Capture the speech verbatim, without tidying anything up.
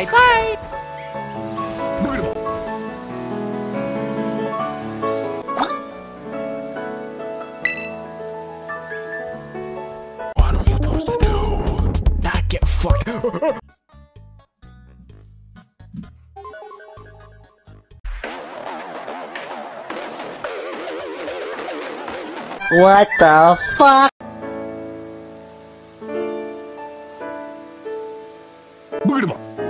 Bye bye. What are we supposed to do? Not get fucked. What the fuck? Look at him.